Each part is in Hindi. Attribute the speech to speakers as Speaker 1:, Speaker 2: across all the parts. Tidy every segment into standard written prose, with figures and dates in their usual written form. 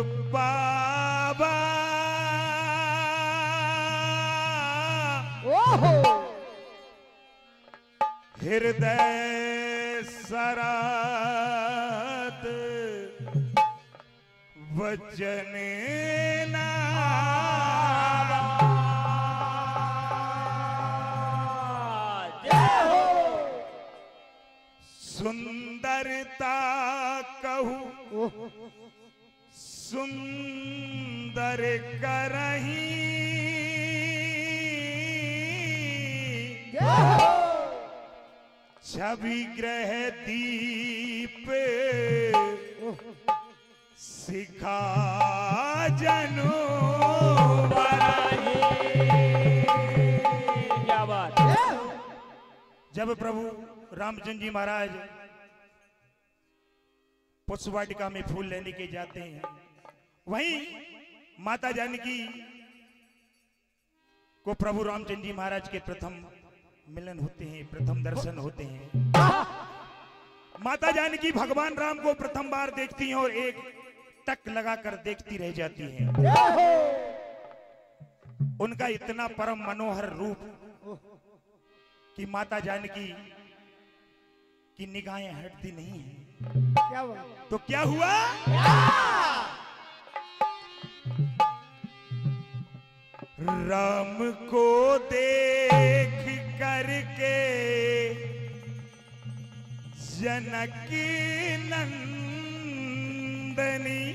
Speaker 1: पावा हृदय सरात वचन ना सुंदरता कहूँ सुंदर करही छवि ग्रह दीप सिखा जनो
Speaker 2: क्या बात।
Speaker 1: जब प्रभु रामचंद्र जी महाराज पुष्प वाटिका में फूल लेने के जाते हैं, वहीं माता जानकी को प्रभु रामचंद्र जी महाराज के प्रथम मिलन होते हैं, प्रथम दर्शन होते हैं। माता जानकी भगवान राम को प्रथम बार देखती हैं और एक टक लगाकर देखती रह जाती हैं। उनका इतना परम मनोहर रूप कि माता जानकी की निगाहें हटती नहीं है। तो क्या हुआ? राम को देख करके जनकी नंदनी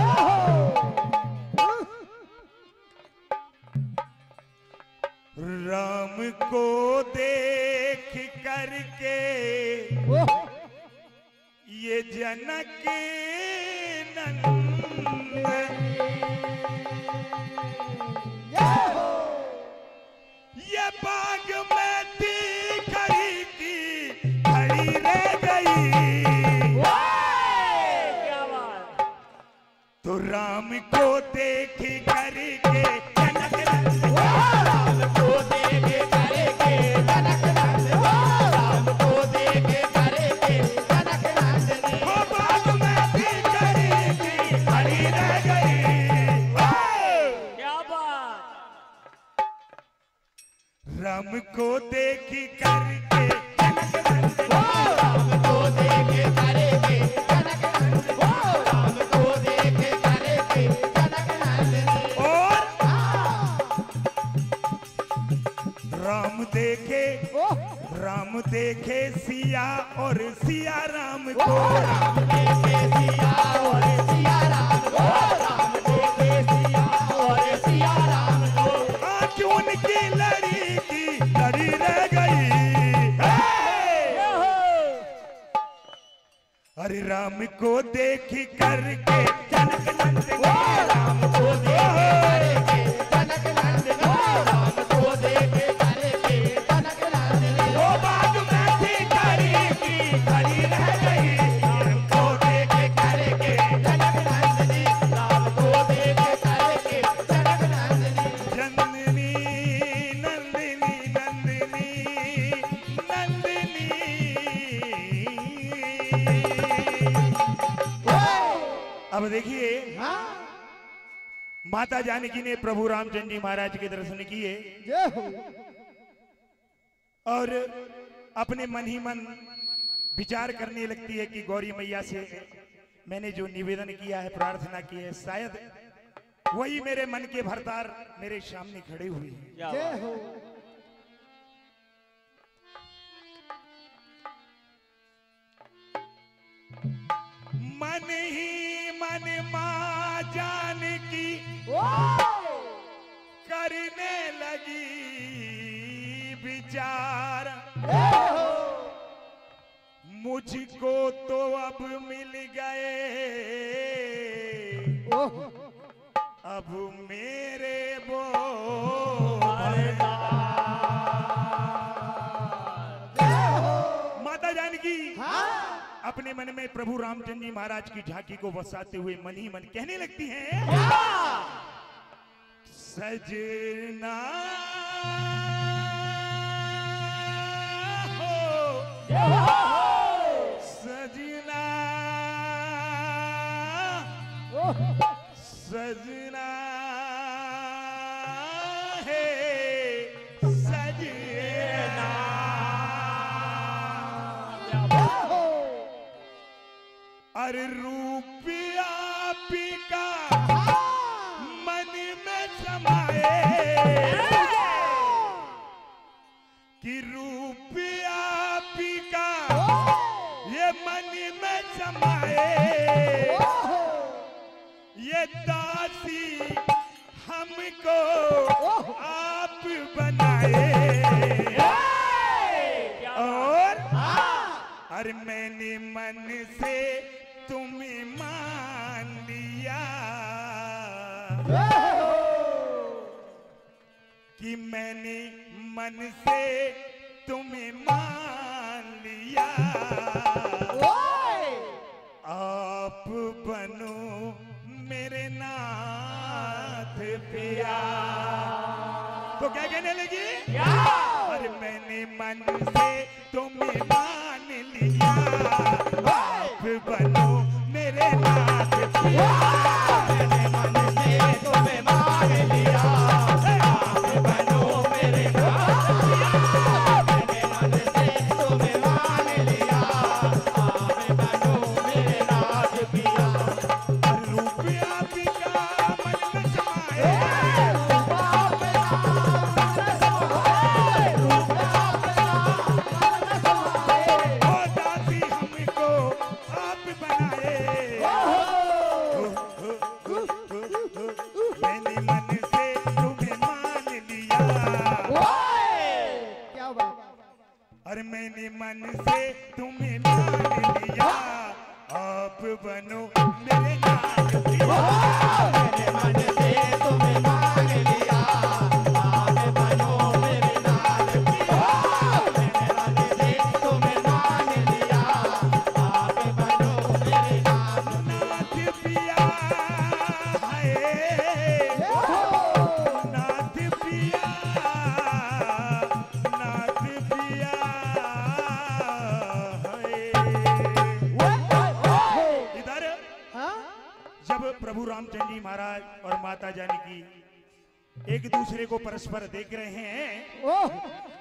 Speaker 1: राम को देख करके ये जनक नंदनी ये बाग में थी खड़ी की खड़ी रह गई।
Speaker 2: क्या बात।
Speaker 1: तो राम को देख करके जनक नंदनी
Speaker 2: राम को देख करके जनक नंदनी राम को देख करके जनक नंदनी
Speaker 1: वो बाग में थी खड़ी की खड़ी रह गई।
Speaker 2: क्या बात।
Speaker 1: राम को देख करके जनक नंदनी
Speaker 2: राम को देख करके जनक नंदनी राम को देख करके जनक नंदनी
Speaker 1: और राम देखे सिया और सिया राम को
Speaker 2: राम देखे सिया और सिया राम को राम देखे सिया और सिया राम को
Speaker 1: आँख उनकी लड़ी की लड़ी रह गई। अरे राम को देख करके जनक नंदनी
Speaker 2: राम को देख करके जनक नंदनी राम को देख करके जनक नंदनी
Speaker 1: वो बाग में थी खड़ी की खड़ी रह गई।
Speaker 2: राम को देख करके जनक नंदनी राम को देख करके जनक नंदनी
Speaker 1: नंदिनी नंदिनी नंदिनी नंदिनी। अब देखिए माता जानकी ने प्रभु रामचंद्र जी महाराज के दर्शन किए और अपने मन ही मन विचार करने लगती है कि गौरी मैया से मैंने जो निवेदन किया है, प्रार्थना की है, शायद वही मेरे मन के भरतार मेरे सामने खड़े हुए हैं।
Speaker 2: क्या बात।
Speaker 1: मन ही मन माँ जानकी करने लगी विचार। मुझको तो अब मिल गए अब मेरे वो माता जानकी अपने मन में प्रभु रामचंद्र जी महाराज की झांकी को बसाते हुए मन ही मन कहने लगती हैं, सजना हो सजना सजना है सजना। अरे रूपिया पीका मन में समाए कि रूपिया पीका ये मन में समाए, ये दासी हमको आप बनाए। और अरे मैंने मन से तुम्हें मान लिया कि मैंने मन से तुम्हें मान लिया। आप बनो मेरे नाथ पिया। तो क्या कहने लगी? अरे मैंने मन से तुम्हें मान लिया, आप बनो मेरे नाथ पिया।
Speaker 2: मैंने मन से तुम्हें मान लिया, आप बनो मेरे नाथ पिया। मैंने मन से तुम्हें मान लिया, आप बनो मेरे नाथ पिया।
Speaker 1: रूपिया पीका मन में समाए, ओ दासी हमको आप बनाए। मैंने मन से तुम्हें मान लिया,
Speaker 3: क्या बात।
Speaker 1: और मैंने मन से तुम्हें मान लिया, आप बनो मेरे नाथ पिया।
Speaker 2: मैंने मन से तुम्हें मान लिया, आप बनो मेरे नाथ पिया। मैंने मन से तुम्हें मान लिया, आप बनो मेरे नाथ
Speaker 1: नाथ पिया है, नाथ पिया, नाथ पिया है। इधर
Speaker 3: हाँ?
Speaker 1: जब प्रभु रामचंद्र महाराज और माता जानकी एक दूसरे को परस्पर देख रहे हैं,
Speaker 3: ओह,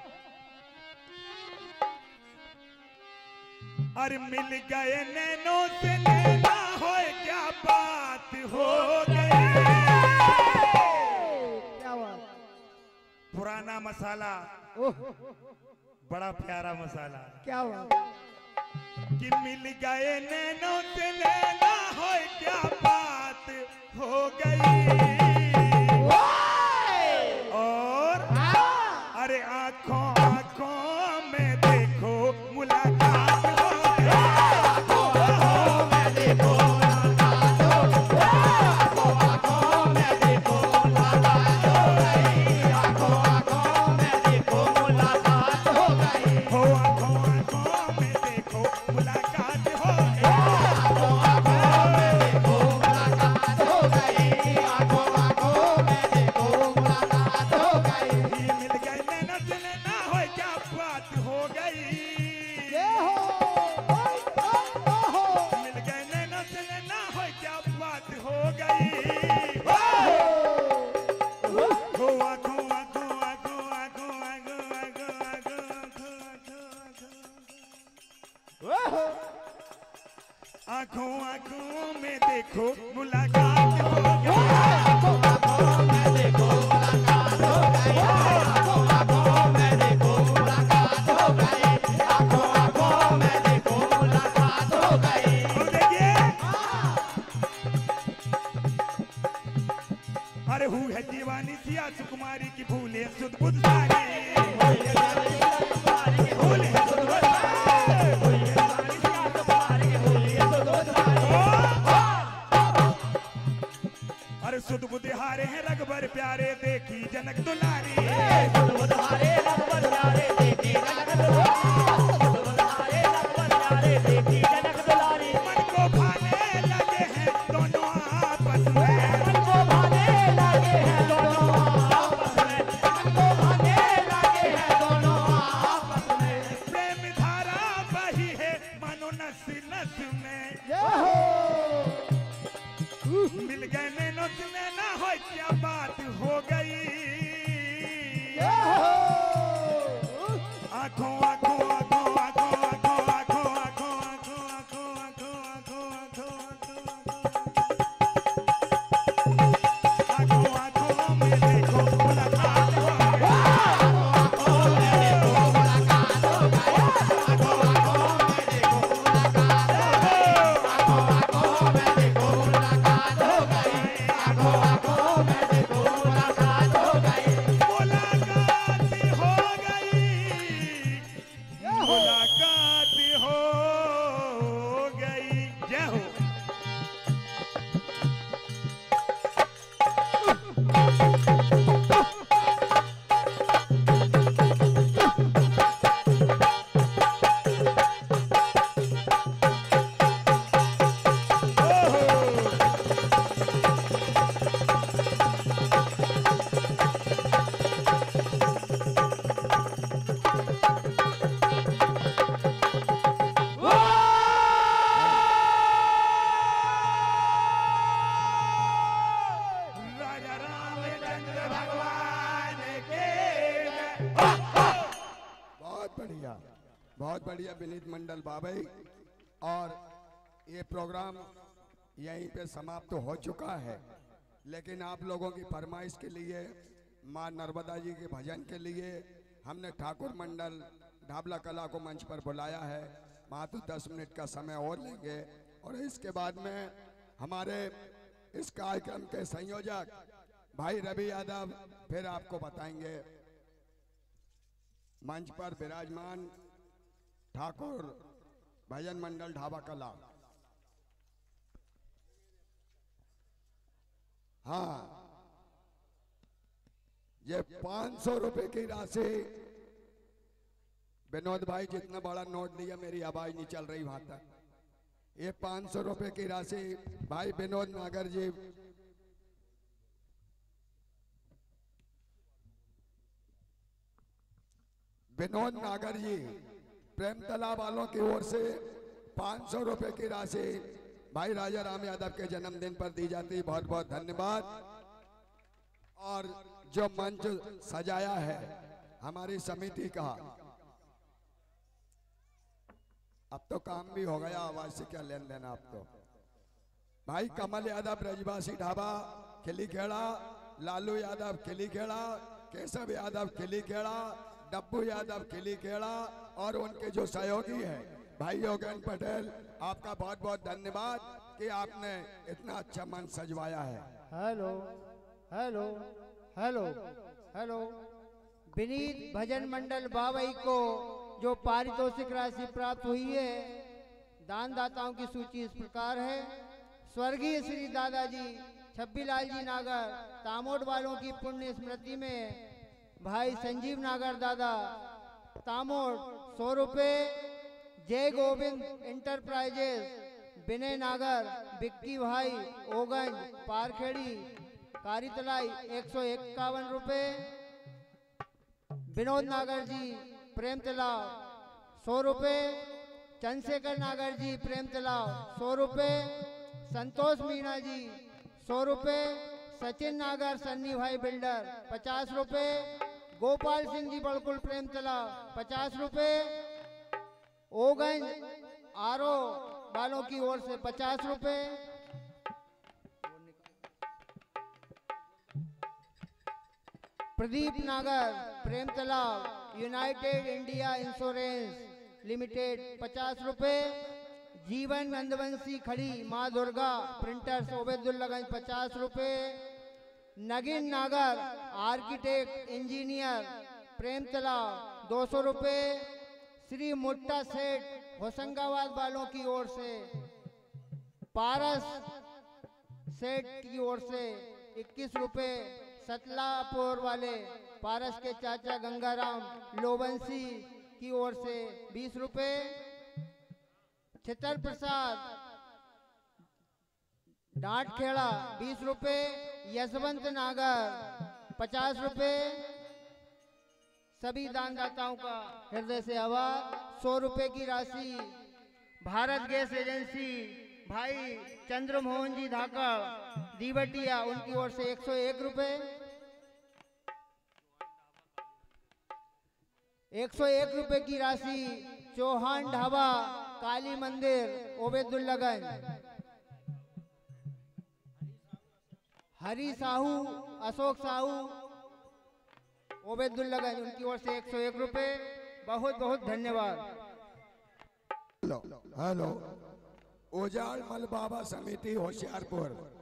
Speaker 1: और मिल गए नैनों से नैना हो, क्या बात हो गई।
Speaker 3: क्या बात।
Speaker 1: पुराना मसाला
Speaker 3: ओह,
Speaker 1: बड़ा प्यारा मसाला,
Speaker 3: क्या बात।
Speaker 1: कि मिल गए नैनों से नैना हो, क्या बात हो गई। और अरे आंखों आंखों में देखो मुलाकात हो गई।
Speaker 2: आंखों में देखो मुलाकात हो गई, आंखों में देखो मुलाकात हो गई, आंखों में देखो मुलाकात हो गई।
Speaker 1: हो आंखों आंखों में देखो मुलाकात हो गई।
Speaker 2: आंखों में देखो मुलाकात हो गई, आंखों में देखो मुलाकात हो गई।
Speaker 1: ये मिल गए नैना से नैना हो, क्या बात हो गई।
Speaker 3: ये हो, ओह, ओह, ओह,
Speaker 1: मिल गए नैना से नैना हो, क्या बात हो गई। हो आंखों आंखों आंखों आंखों आंखों आंखों आंखों आंखों आंखों आंखों में देखो मुलाकात हो गई।
Speaker 2: आंखों में देखो मुलाकात हो गई, आंखों में देखो मुलाकात हो गई, आंखों में देखो मुलाकात हो गई।
Speaker 1: और देखिए, अरे हूँ है दीवानी सिया सुकुमारी की भूले सुध बुध सारी। भूले सुध बुध अरे सुध बुध हारे हैं रघुबर प्यारे, देखी जनक दुलारी।
Speaker 2: बुधारे रघुबर प्यारे, देखी जनक दुलारी, रघुबर प्यारे, देखी जनक दुलारी।
Speaker 1: मन को भाने लगे हैं दोनों आपस में,
Speaker 2: मन को भाने लगे हैं दोनों आपस में, मन को भाने लगे हैं दोनों आपस में।
Speaker 1: प्रेम धारा बही है मानो नस नस में।
Speaker 3: ये हो,
Speaker 1: मिल गए नैनो से नैना हो, क्या बात हो गई। आंखों आंखों आंखों आंखों आंखों आंखों आंखों आंखों आंखों आंखों आंखों आंखों आंखों में देखो मुलाकात हो
Speaker 4: बहुत बढ़िया विनीत मंडल बाबई। और ये प्रोग्राम यहीं पे समाप्त हो चुका है, लेकिन आप लोगों की फरमाइश के लिए माँ नर्मदा जी के भजन के लिए हमने ठाकुर मंडल ढाबला कला को मंच पर बुलाया है। मात्र 10 मिनट का समय और लेंगे और इसके बाद में हमारे इस कार्यक्रम के संयोजक भाई रवि यादव फिर आपको बताएंगे। मंच पर विराजमान ठाकुर भजन मंडल ढाबा कला। हाँ, ये 500 रुपए की राशि विनोद भाई जितना बड़ा नोट दिया मेरी आवाज नहीं चल रही वहां तक। ये 500 रुपए की राशि भाई विनोद नागर जी प्रेम तालाब वालों की ओर से 500 रुपए की राशि भाई राजा राम यादव के जन्मदिन पर दी जाती। बहुत बहुत धन्यवाद। और जो मंच सजाया है हमारी समिति का, अब तो काम भी हो गया, आवाज से क्या लेन देना। अब तो भाई कमल यादव ब्रजवासी ढाबा खिलीखेड़ा, लालू यादव खिलीखेड़ा, केशव यादव खिलीखेड़ा, डब्बू यादव खिलीखेड़ा और उनके जो सहयोगी हैं भाई योगेन पटेल, आपका बहुत बहुत धन्यवाद कि आपने इतना अच्छा मंच सजवाया है।
Speaker 3: Hello hello hello hello. Vineet Bhajan Mandal Babai को जो पारितोषिक राशि प्राप्त हुई है, दानदाताओं की सूची इस प्रकार है। स्वर्गीय श्री दादाजी छब्बीलाल जी नागर तामोद वालों की पुण्य स्मृति में भाई संजीव नागर दादा तामोद 100 रुपये। जय गोविंद इंटरप्राइजेस विनय नागर बिक्की भाई ओगंज पारखेड़ी कारीतलाई 151 रुपये। विनोद नागर जी प्रेम तालाब 100 रुपये। चंद्रशेखर नागर जी प्रेम तालाब 100 रुपये। संतोष मीणा जी 100 रुपये। सचिन नागर सन्नी भाई बिल्डर 50 रुपये। गोपाल सिंह जी बड़कुल प्रेम तालाब 50 रुपये। ओगंज आरो वालों की ओर से 50 रुपये। प्रदीप नागर प्रेम तालाब यूनाइटेड इंडिया इंश्योरेंस लिमिटेड 50 रुपये। जीवन नंदवंशी खड़ी माँ दुर्गा प्रिंटर्स ओबेदुल्लागंज 50 रुपये। नगिन नागर आर्किटेक्ट इंजीनियर प्रेम तालाब 200 रुपये। श्री मुट्टा सेठ होशंगाबाद वालों की ओर से, पारस सेठ की ओर से 21 रुपये। सतलापुर वाले पारस के चाचा गंगाराम लोबंसी की ओर से 20 रुपये। छितर प्रसाद डांटखेड़ा 20 रुपये। यशवंत नागर 50 रुपये। सभी दानदाताओं का हृदय से आभार। 100 रुपये की राशि भारत गैस एजेंसी भाई चंद्रमोहन जी धाकड़ दीवटिया, उनकी ओर से 101 रुपए। 101 रुपए की राशि चौहान ढाबा काली मंदिर ओबेदुल्लागंज। हरी साहू, अशोक साहू ओबेदुल्लागंज, उनकी ओर से 101 रुपए। बहुत बहुत धन्यवाद।
Speaker 4: हेलो, ओजाड़ मल बाबा समिति होशियारपुर